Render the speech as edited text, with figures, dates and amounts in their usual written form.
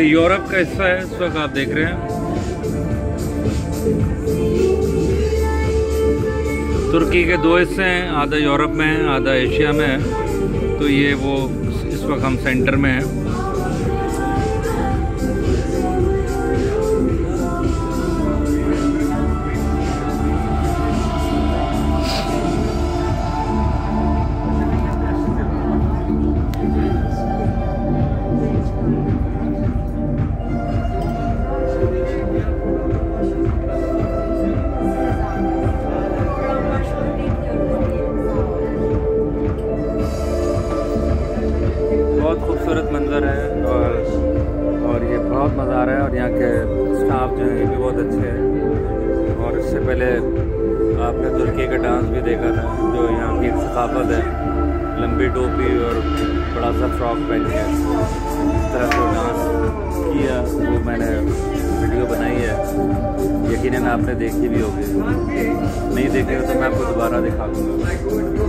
ये यूरोप का हिस्सा है, इस वक्त आप देख रहे हैं। तुर्की के दो हिस्से हैं, आधा यूरोप में है, आधा एशिया में है। तो ये वो इस वक्त हम सेंटर में हैं। बहुत खूबसूरत मंज़र है और ये बहुत मज़ा आ रहा है। और यहाँ के स्टाफ जो है ये भी बहुत अच्छे हैं। और इससे पहले आपने तुर्की का डांस भी देखा था, जो यहाँ की एक सकाफत है। लंबी टोपी और बड़ा सा फ्रॉक पहन के इस तरह से डांस किया, वो मैंने वीडियो बनाई है। यकीनन आपने देखी भी होगी, नहीं देखी तो मैं आपको दोबारा दिखा दूँगा।